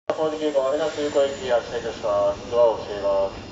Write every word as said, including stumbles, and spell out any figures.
工事急行、江名空港駅発車いたします。ドアを閉めます。